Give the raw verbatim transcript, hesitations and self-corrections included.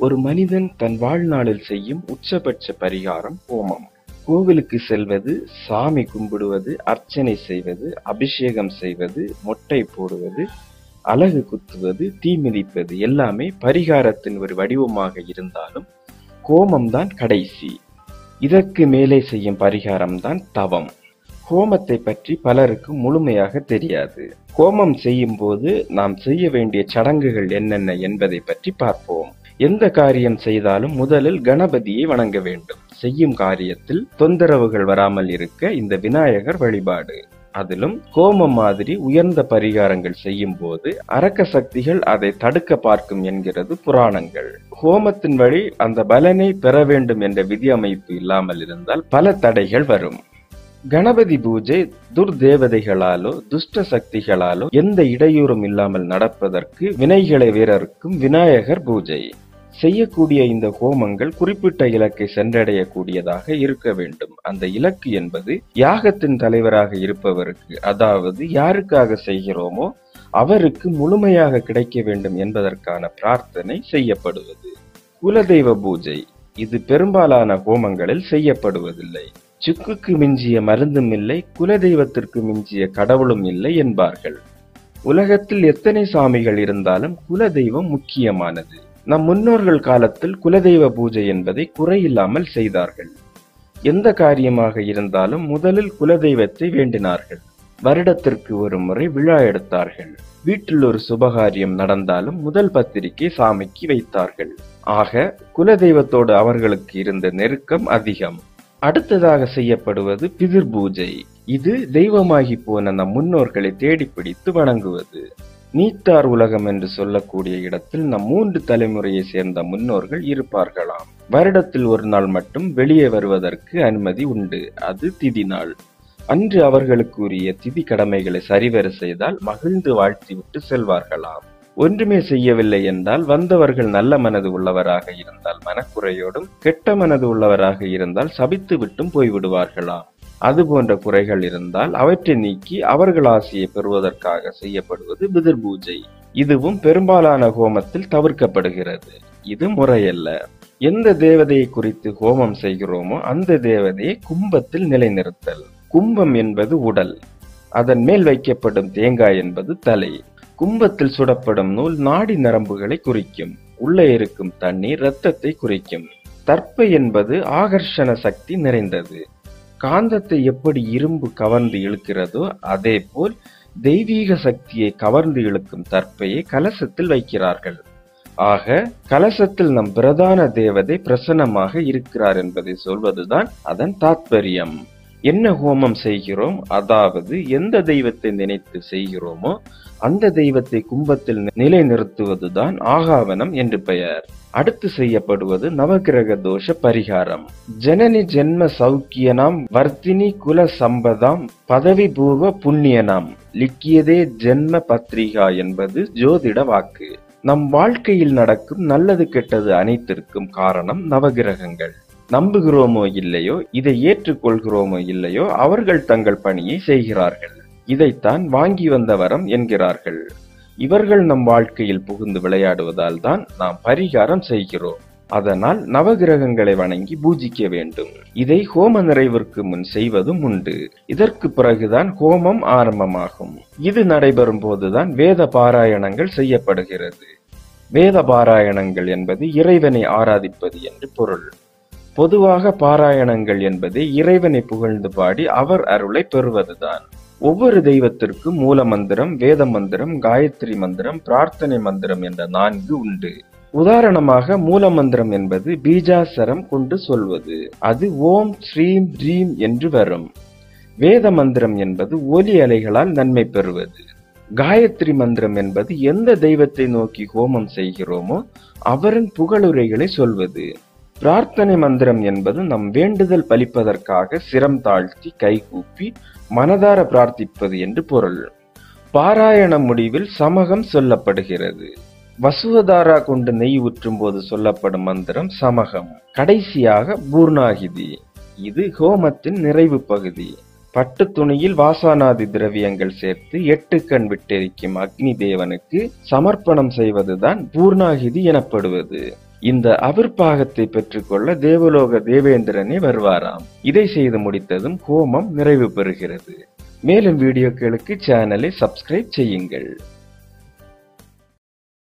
ஒரு மனிதன் தன் வாழ்நாளில் செய்யும் உச்சபட்ச பரிகாரம் ஹோமம். கோவிலுக்கு செல்வது, சாமி கும்பிடுவது, அர்ச்சனை செய்வது, அபிஷேகம் செய்வது, மொட்டை போடுவது, அலகு குத்துவது, தீ மிதிப்பது எல்லாமே பரிகாரத்தின் ஒரு வடிவமாக இருந்தாலும் ஹோமம் தான் கடைசி. இதற்கு மேலே செய்யும் பரிகாரம் தான் தவம். ஹோமத்தை பற்றி பலருக்கு முழுமையாக தெரியாது. ஹோமம் செய்யும் போது நாம் செய்ய வேண்டிய சடங்குகள் என்னென்ன என்பதை பற்றி பார்ப்போம். எந்த காரியம் செய்தாலும் முதலில் கணபதியை வணங்க வேண்டும். செய்யும் காரியத்தில் தொந்தரவுகள் வராமல் இருக்க இந்த விநாயகர் வழிபாடு. அதிலும் ஹோமம் மாதிரி உயர்ந்த பரிகாரங்கள் செய்யும் போது அரக்க சக்திகள் அதை தடுக்க பார்க்கும் என்கிறது புராணங்கள். ஹோமத்தின் வழி அந்த பலனை பெற வேண்டும் என்ற விதி அமைப்பு இல்லாமல் இருந்தால் பல தடைகள் வரும். கணபதி பூஜை துர்தேவதைகளாலோ துஷ்ட சக்திகளாலோ எந்த இடையூறும் இல்லாமல் நடப்பதற்கு வினைகளை வீரருக்கும் விநாயகர் பூஜை. செய்யக்கூடிய இந்த ஹோமங்கள் குறிப்பிட்ட இலக்கை சென்றடையக்கூடியதாக இருக்க வேண்டும். அந்த இலக்கு என்பது யாகத்தின் தலைவராக இருப்பவருக்கு, அதாவது யாருக்காக செய்கிறோமோ அவருக்கு முழுமையாக கிடைக்க வேண்டும் என்பதற்கான பிரார்த்தனை செய்யப்படுவது. குலதெய்வ பூஜை இது பெரும்பாலான ஹோமங்களில் செய்யப்படுவதில்லை. சுக்குக்கு மிஞ்சிய மருந்தும் இல்லை, குலதெய்வத்திற்கு மிஞ்சிய கடவுளும் இல்லை என்பார்கள். உலகத்தில் எத்தனை சாமிகள் இருந்தாலும் குலதெய்வம் முக்கியமானது. நம் முன்னோர்கள் காலத்தில் குலதெய்வ பூஜை என்பதை குறையில்லாமல் செய்தார்கள். எந்த காரியமாக இருந்தாலும் முதலில் குலதெய்வத்தை வேண்டினார்கள். வருடத்திற்கு ஒரு முறை விழா எடுத்தார்கள். வீட்டில் ஒரு சுபகாரியம் நடந்தாலும் முதல் பத்திரிகை சாமிக்கு வைத்தார்கள். ஆக குலதெய்வத்தோடு அவர்களுக்கு இருந்த நெருக்கம் அதிகம். அடுத்ததாக செய்யப்படுவது பிதிர் பூஜை. இது தெய்வமாகி போன நம் முன்னோர்களை தேடி பிடித்து வணங்குவது. நீத்தார் உலகம் என்று சொல்லக்கூடிய இடத்தில் நம் மூன்று தலைமுறையை சேர்ந்த முன்னோர்கள் இருப்பார்களாம். வருடத்தில் ஒரு நாள் மட்டும் வெளியே வருவதற்கு அனுமதி உண்டு. அது திதி நாள். அன்று அவர்களுக்கு உரிய திதி கடமைகளை சரிவர செய்தால் மகிழ்ந்து வாழ்த்திவிட்டு செல்வார்களாம். ஒன்றுமே செய்யவில்லை என்றால் வந்தவர்கள் நல்ல மனது உள்ளவராக இருந்தால் மனக்குறையோடும், கெட்ட மனது உள்ளவராக இருந்தால் சபித்து விட்டும் போய்விடுவார்களாம். அது போன்ற குறைகள் இருந்தால் அவற்றை நீக்கி அவர்கள் ஆசையை பெறுவதற்காக செய்யப்படுவது பிதிர் பூஜை. இதுவும் பெரும்பாலான ஹோமத்தில் தவிர்க்கப்படுகிறது. இது முறையல்ல. எந்த தேவதையை குறித்து ஹோமம் செய்கிறோமோ அந்த தேவதையை கும்பத்தில் நிலைநிறுத்தல். கும்பம் என்பது உடல், அதன் மேல் வைக்கப்படும் தேங்காய் என்பது தலை. கும்பத்தில் சுடப்படும் நூல் நாடி நரம்புகளை குறிக்கும். உள்ளே இருக்கும் தண்ணீர் இரத்தத்தை குறிக்கும். தர்ப்பை என்பது ஆகர்ஷண சக்தி நிறைந்தது. காந்தத்தை எப்படி இரும்பு கவர்ந்து இழுக்கிறதோ அதே போல் தெய்வீக சக்தியை கவர்ந்து இழுக்கும் தர்ப்பையை கலசத்தில் வைக்கிறார்கள். ஆக கலசத்தில் நம் பிரதான தேவதை பிரசன்னமாக இருக்கிறார் என்பதை சொல்வதுதான் அதன் தாத்பரியம். என்ன ஹோமம் செய்கிறோம், அதாவது எந்த தெய்வத்தை நினைத்து செய்கிறோமோ அந்த தெய்வத்தை கும்பத்தில் நிலை நிறுத்துவதுதான் ஆகாவனம் என்று பெயர். அடுத்து செய்யப்படுவது நவகிரக தோஷ பரிகாரம். ஜனனி ஜென்ம சௌக்கியனாம் வர்த்தினி குல சம்பதாம் பதவி பூர்வ புண்ணியனாம் லிக்கியதே ஜென்ம பத்ரிகா என்பது ஜோதிட வாக்கு. நம் வாழ்க்கையில் நடக்கும் நல்லது கெட்டது அனைத்திற்கும் காரணம் நவகிரகங்கள். நம்புகிறோமோ இல்லையோ, இதை ஏற்றுக்கொள்கிறோமோ இல்லையோ, அவர்கள் தங்கள் பணியை செய்கிறார்கள். இதைத்தான் வாங்கி வந்த வரம் என்கிறார்கள். இவர்கள் நம் வாழ்க்கையில் புகுந்து விளையாடுவதால் தான் நாம் பரிகாரம் செய்கிறோம். அதனால் நவகிரகங்களை வணங்கி பூஜிக்க வேண்டும். இதை ஹோம நிறைவிற்கு முன் செய்வதும் உண்டு. இதற்கு பிறகுதான் ஹோமம் ஆரம்பமாகும். இது நடைபெறும் போதுதான் வேத பாராயணங்கள் செய்யப்படுகிறது. வேத பாராயணங்கள் என்பது இறைவனை ஆராதிப்பது என்று பொருள். பொதுவாக பாராயணங்கள் என்பது இறைவனை புகழ்ந்து பாடி அவர் அருளை பெறுவதுதான். ஒவ்வொரு தெய்வத்திற்கும் மூல மந்திரம், வேத மந்திரம், காயத்ரி மந்திரம், பிரார்த்தனை மந்திரம் என்ற நான்கு உண்டு. உதாரணமாக மூல மந்திரம் என்பது பீஜாசரம் கொண்டு சொல்வது. அது ஓம் ஸ்ரீம் ரீம் என்று வரும். வேத மந்திரம் என்பது ஒலி அலைகளால் நன்மை பெறுவது. காயத்ரி மந்திரம் என்பது எந்த தெய்வத்தை நோக்கி ஹோமம் செய்கிறோமோ அவரின் புகழுரைகளை சொல்வது. பிரார்த்தனை மந்திரம் என்பது நம் வேண்டுதல் பலிப்பதற்காக சிரம் தாழ்த்தி கைகூப்பி மனதார பிரார்த்திப்பது என்று பொருள். பாராயண முடிவில் சமகம் சொல்லப்படுகிறது. வசுவதாரா கொண்டு நெய் ஊற்றும் போது சொல்லப்படும் மந்திரம் சமகம். கடைசியாக பூர்ணாகிதி. இது ஹோமத்தின் நிறைவு பகுதி. பட்டு துணியில் வாசானாதி திரவியங்கள் சேர்த்து எட்டு கண் விட்டெரிக்கும் அக்னி தேவனுக்கு சமர்ப்பணம் செய்வதுதான் பூர்ணாகிதி எனப்படுவது. இந்த அவிர்ப்பாகத்தை பெற்றுக்கொள்ள தேவலோக தேவேந்திரனே வருவாராம். இதை செய்து முடித்ததும் ஹோமம் நிறைவு பெறுகிறது. மேலும் வீடியோக்களுக்கு சேனலை சப்ஸ்கிரைப் செய்யுங்கள்.